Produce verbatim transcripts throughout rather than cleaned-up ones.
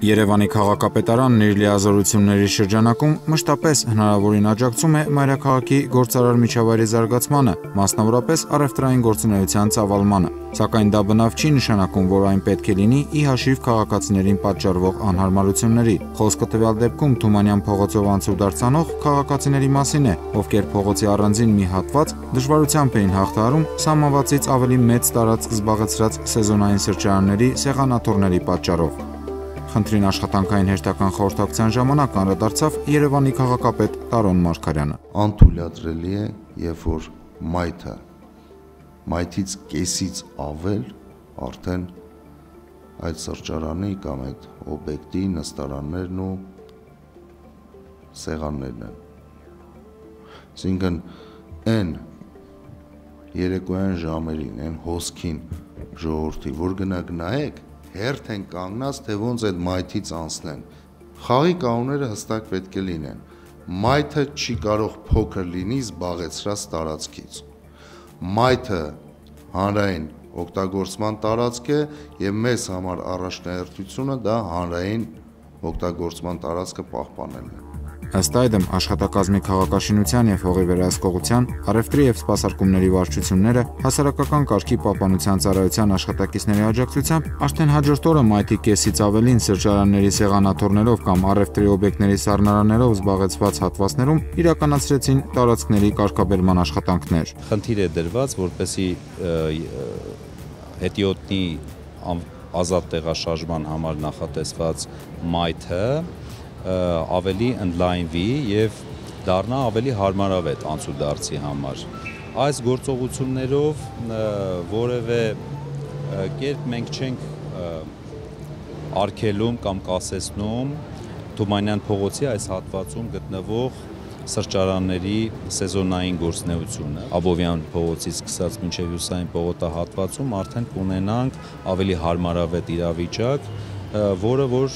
Երևանի քաղաքապետարանն իր լիազորությունների շրջանակում մշտապես հնարավորին աջակցում է մայրաքաղաքի գործարար միջավայրի զարգացմանը, մասնավորապես առևտրային գործունեության ծավալմանը, սակայն դա բնավ չի նշանակում, որ այն պետք է լինի ի հաշիվ քաղաքացիներին պատճառվող անհարմարությունների։ Խոսքը տվյալ դեպքում Թումանյան փողոցով անցուդարձ անող քաղաքացիների մասին է, ովքեր փողոցի առանձին մի հատված դժվարությամբ էին հաղթահարում սահմանվածից ավելի մեծ տարածք զբաղեցրած սեզոնային սրճարանների սեղանաթոռների պատճառով։ Խնդրին աշխատանքային հերթական խորհրդակցության ժամանակ անդրադարձավ Երևանի քաղաքապետ Տարոն Մարգարյանը։ Անթույլատրելի է, երբ որ մայթը մայթից կեսից ավել արդեն այդ սրճարանի կամ այդ օբյեկտի նստարաններն ու սեղաններն են։ Այսինքն այն երեկոյան ժամերին, այն հոսքին ժողովրդի, որ գնաք նայեք, հերթ են կանգնած, թե ոնց այդ մայթից անցնեն։ Խաղի կանոնները հստակ պետք է լինեն։ Մայթը չի կարող փոքր լինի զբաղեցրած տարածքից։ Մայթը հանրային օգտագործման տարածք է եւ մեզ համար առաջնահերթությունը դա հանրային օգտագործման տարածքը պահպանելն է։ Ըստ այդմ աշխատակազմի քաղաքաշինության եւ հողի վերահսկողության, առևտրի եւ սպասարկումների վարչությունները հասարակական կարգի պահպանության ծառայության աշխատակիցների աջակցությամբ արդեն հաջորդ օրը մայթի կեսից ավելին սրճարանների սեղանաթոռներով կամ առևտրի օբյեկտների սառնարաններով զբաղեցված հատվածներում իրականացրեցին տարածքների կարգաբերման աշխատանքներ։ Խնդիր է դրված, որպեսզի հետիոտնի ազատ տեղաշարժման համար նախատեսված մայթը ավելի ընդլայնվի եւ դառնա ավելի հարմարավետ անցուդարձի համար։ Այս գործողություններով որևէ կերպ մենք չենք արգելում կամ կասեցնում Թումանյան փողոցի այս հատվածում գտնվող սրճարանների սեզոնային գործունեությունը։ Աբովյան փողոցից սկսած մինչև Հյուսային պողոտահատվածում արդեն կունենանք ավելի հարմարավետ իրավիճակ, որը որ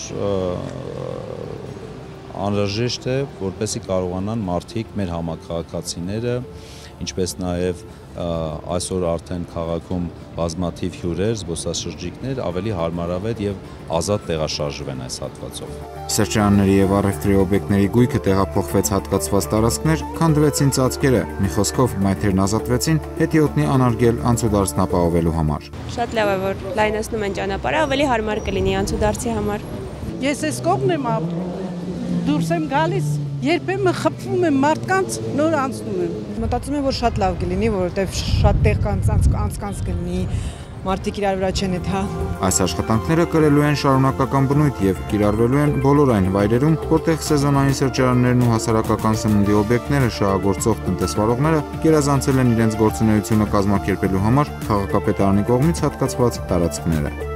անհրաժեշտ է, որպեսզի կարողանան մարդիկ, մեր համաքաղաքացիները, ինչպես նաև այսօր արդեն քաղաքում բազմաթիվ հյուրեր, զբոսաշրջիկներ ավելի հարմարավետ եւ ազատ տեղաշարժվեն այս հատվածով։ Սրճարանների եւ առևտրի օբյեկտների գույքը տեղափոխվեց հատկացված տարածքներ, քանդվեցին ծածկերը, մի խոսքով մայթերն ազատվեցին հետիոտնի անարգել անցուդարձն ապահովելու համար։ Շատ լավ է, որ լայնացնում են ճանապարհը, ավելի հարմար կլինի անցուդարձի համար։ Ես այս կողմն եմ ապրում, դուրս եմ գալիս, երբեմն խփվում եմ մարդկանց, նոր անցնում եմ։ Մտածում եմ, որ շատ լավ կլինի, որովհետև շատ տեղ կանց կլինի, մարդիկ իրար վրա չեն էթա։ Այս աշխատանքները կրելու են շարունակական բնույթ եւ կիրառվելու են բոլոր այն վայրերում, որտեղ սեզոնային սրճարաններն ու հասարակական սննդի օբյեկտները շահագործող տնտեսվարողները գերազանցել են իրենց գործունեությունը կազմակերպելու համար քաղաքապետարանի կողմից հատկացված տարածքները։